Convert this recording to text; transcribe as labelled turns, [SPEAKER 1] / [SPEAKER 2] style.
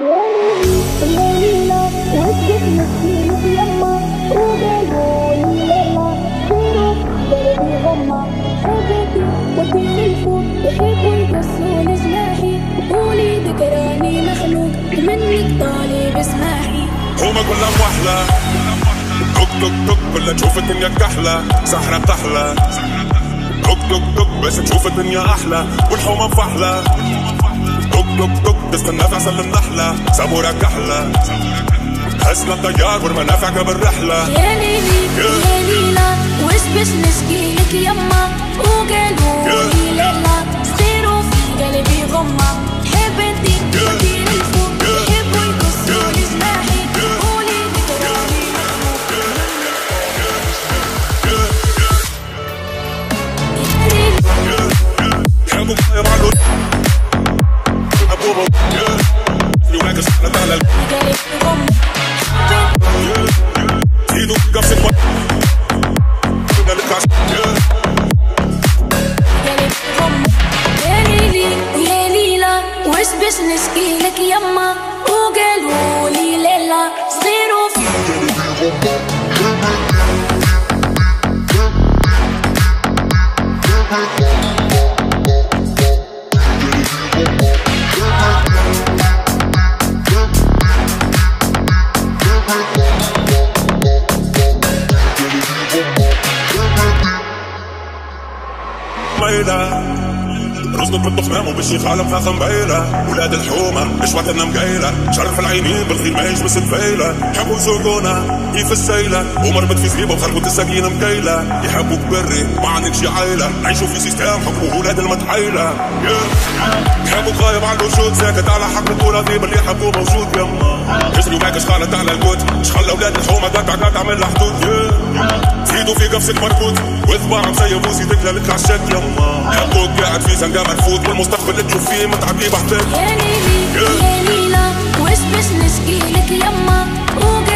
[SPEAKER 1] ليلى وسط مسكينك يما وقالوا لي ليلى خيرك قلبي غمة حبيبي وديني الفوق يحبوا يقصوا جناحي قولي ذكراني مخلوق منك طالب اسماحي
[SPEAKER 2] هما كلها وحلة توك توك توك كلها تشوف الدنيا كحلة سحرة بتحلى توك توك توك بس تشوف الدنيا أحلى والحومة فحلة توك توك توك تستنى في عسل النحلة سابورة كحلة حسنا الطيار والمنافع قبل رحلة
[SPEAKER 1] يا ليلي يا ليلى وش باش نشكيلك يما وقالوا لي ليلى صغيروا في قلبي غمة حبيبتي وديني الفوق يحبوا يقصوا جناحي قولي ذكراني
[SPEAKER 2] حبوا قايم على أبوبا يومك سحنة على
[SPEAKER 1] قلبي غمة
[SPEAKER 2] ايدو قفص الوقت كنا نتعش
[SPEAKER 1] يا ليلي يا ليلى وش باش نشكيلك يما وقالوا لي ليلى صغيروا في
[SPEAKER 2] رزقك بالضخام وبالشيخ عالم فاخ مبيلة ولاد الحومة مش وقتنا مقيلة شرف العينين بالخير ما يجبس الفيلة يحبوا يسوقونا كيف السيلة ومربط في زريبة وخربط السكينة مكيلة يحبوك بري ما عندك شي عيلة عيشوا في سيستم حكموا ولاد المتحيلة يحبوك غايب على الوجود ساكت على حق بطولة ذيب اللي يحبوه موجود يما يسري وماك شخالة على الكوت شخال اولاد الحومة قطع تعمل لها حدود زيدوا في قفصك مربوط واثبع مسيب وزيدك لك عالشك يما حبوك قاعد في زنقة مرفوض والمستقبل تشوف فيه متعبي بحتاج
[SPEAKER 1] يا ليلي يا ليلى وش باش نشكيلك يما